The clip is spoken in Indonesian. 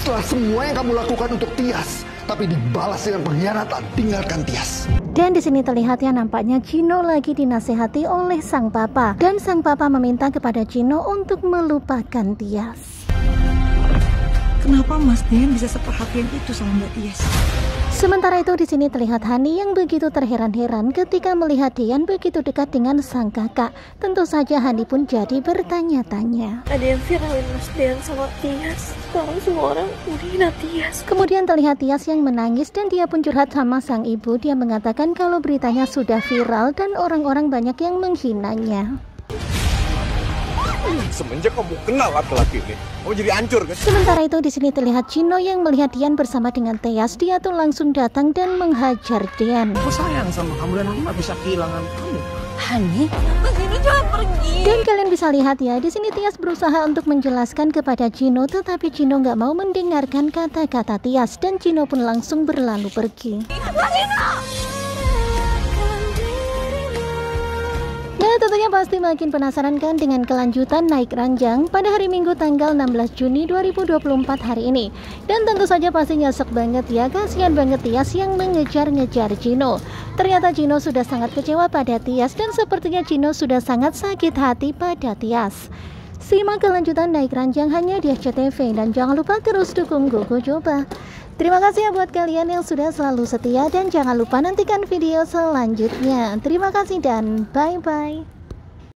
Setelah semua yang kamu lakukan untuk Tias, tapi dibalas dengan pengkhianatan, tinggalkan Tias. Dan di sini terlihat ya, nampaknya Chino lagi dinasehati oleh sang papa, dan sang papa meminta kepada Chino untuk melupakan Tias. Kenapa Mas Den bisa seperhatian itu sama Mbak Tias? Sementara itu di sini terlihat Hani yang begitu terheran-heran ketika melihat Dian begitu dekat dengan sang kakak. Tentu saja Hani pun jadi bertanya-tanya. Ada yang viralin Mas Dian sama Tias. Sekarang semua orang menghina Tias. Kemudian terlihat Tias yang menangis dan dia pun curhat sama sang ibu. Dia mengatakan kalau beritanya sudah viral dan orang-orang banyak yang menghinanya. Semenjak kamu kenal laki-laki ini, kamu jadi hancur kan? Sementara itu di sini terlihat Chino yang melihat Dian bersama dengan Tias. Dia tuh langsung datang dan menghajar Dian. Aku sayang sama kamu dan aku gak bisa kehilangan kamu. Hani, Mas Dino jangan pergi. Dan kalian bisa lihat ya, di sini Tias berusaha untuk menjelaskan kepada Chino, tetapi Chino nggak mau mendengarkan kata-kata Tias dan Chino pun langsung berlalu pergi. Mas Dino! Nah, tentunya pasti makin penasaran kan dengan kelanjutan naik ranjang pada hari Minggu tanggal 16 Juni 2024 hari ini. Dan tentu saja pasti nyesek banget ya, kasihan banget Tias yang mengejar-ngejar Chino. Ternyata Chino sudah sangat kecewa pada Tias dan sepertinya Chino sudah sangat sakit hati pada Tias. Simak kelanjutan naik ranjang hanya di SCTV dan jangan lupa terus dukung Gogo Coba. Terima kasih ya buat kalian yang sudah selalu setia dan jangan lupa nantikan video selanjutnya. Terima kasih dan bye-bye.